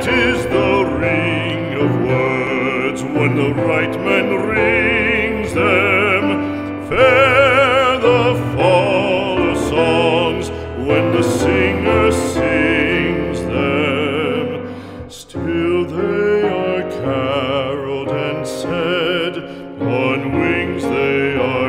is the ring of words when the right man rings them. Fair the fall of songs when the singer sings them. Still they are caroled and said, on wings they are